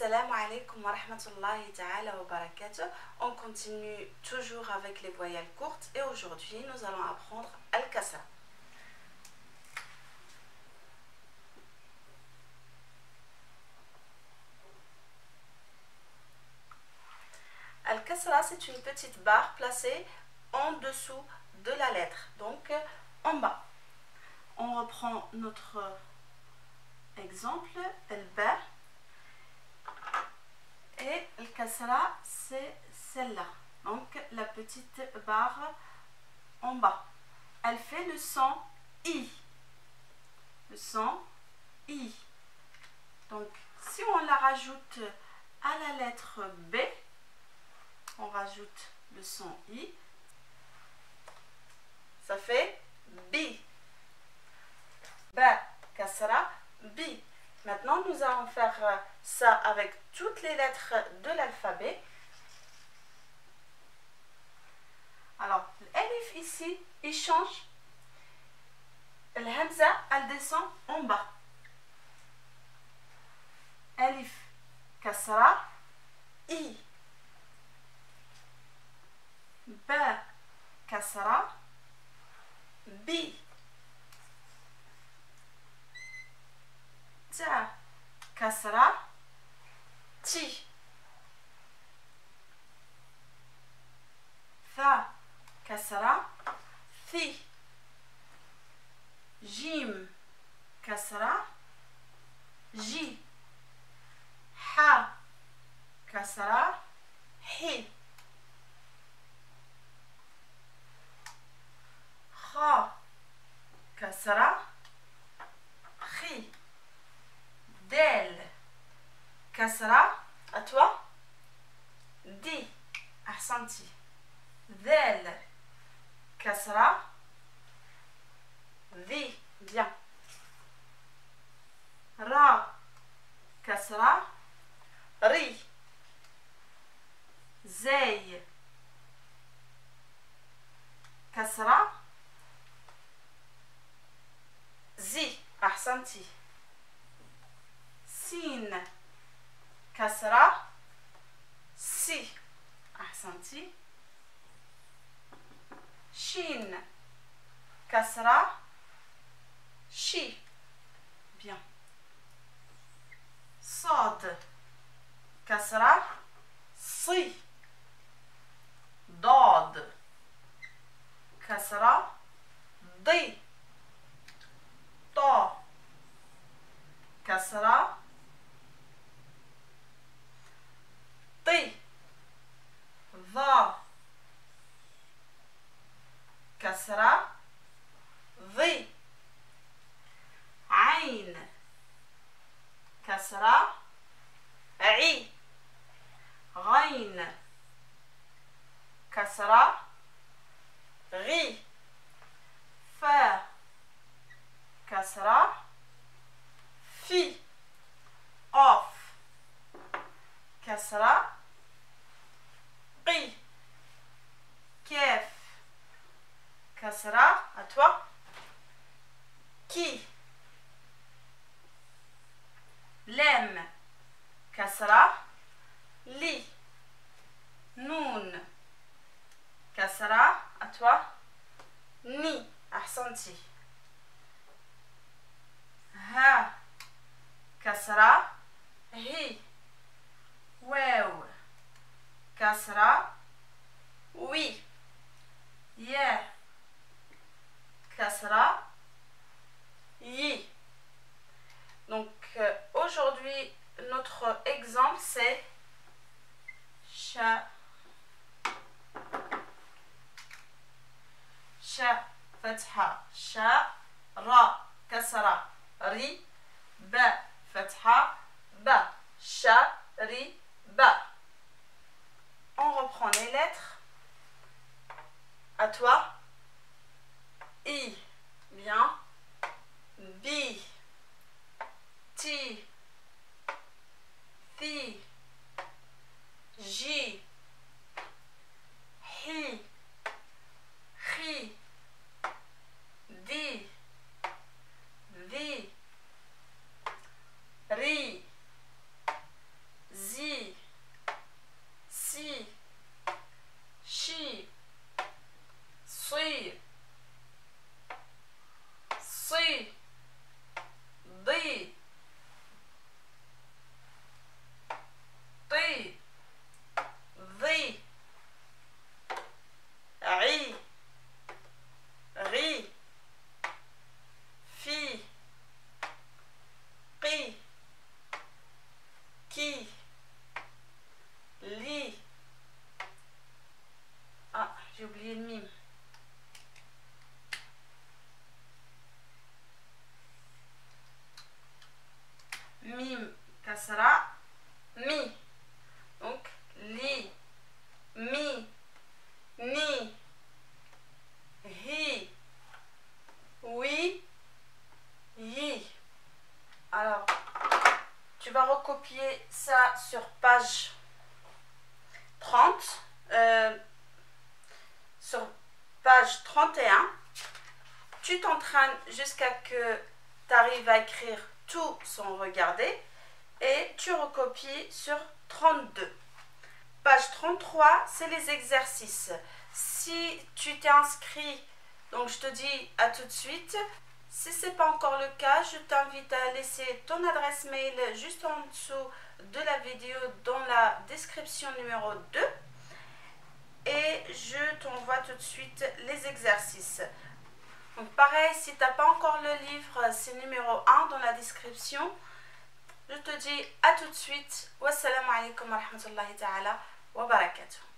Assalamu alaikum wa rahmatullahi ta'ala wa barakatuh. On continue toujours avec les voyelles courtes et aujourd'hui nous allons apprendre Al-Kasra. Al-Kasra, c'est une petite barre placée en dessous de la lettre, donc en bas. On reprend notre exemple, Al-Ba. Et le kasra, c'est celle-là. Donc, la petite barre en bas. Elle fait le son I. Le son I. Donc, si on la rajoute à la lettre B, on rajoute le son I. Ça fait B. Ba, kasra, B. Maintenant, nous allons faire ça avec toutes les lettres de l'alphabet. Alors, l'alif ici, il change. L'hamza, elle descend en bas. Alif, kasra, I. Ba, kasra, B. Ta, kasra, Ti. Tha, kasra, Thi. Jim, kasra, Ji. Ha, kasra, Hi. Kha, kasra, Khi. Del, kasra, à toi. Di, ahsanti. Del, kasra, Di, bien. Ra, kasra, Ri. Zay, kasra, Zi, ahsanti. Sin, kasra, Si, ahsanti. Shin, kasra, Shi, bien. Sad, kasra, Si. Dad, kasra, Di. Ta, kasra, Ti. Dha, kasra, Dhi. Ain, kasra, I. Ghain, kasra, Ghi. Fa, kasra, Fi. Off, kasra, Qi. Kef, kasra, à toi. Ki. Lem, kasra, Li. Noun, kasra, à toi. Ni, ahsanti. Ha, kasra, Hi. Waw, kasra, Oui. Ya, kasra, Yi. Donc aujourd'hui notre exemple c'est Sha. Sha, fatha, Sha. Ra, kasra, Ri. Ba, fatha, Ba. Sha, Ri, Ba. On reprend les lettres. À toi. I, bien. B, T, Thi, J, Hi, Chi, Di, Di, Ri, qui, li. Ah, j'ai oublié le mime. Mime, kasra, mi. Donc, li, mi, ni, hi, oui, yi. Alors, tu vas recopier ça sur page 30, sur page 31. Tu t'entraînes jusqu'à que tu arrives à écrire tout sans regarder et tu recopies sur 32. Page 33, c'est les exercices. Si tu t'es inscrit, donc je te dis à tout de suite. Si ce n'est pas encore le cas, je t'invite à laisser ton adresse mail juste en dessous de la vidéo dans la description numéro 2. Et je t'envoie tout de suite les exercices. Donc pareil, si tu n'as pas encore le livre, c'est numéro 1 dans la description. Je te dis à tout de suite. Wassalamu alaikum wa rahmatullahi ta'ala wa barakatuh.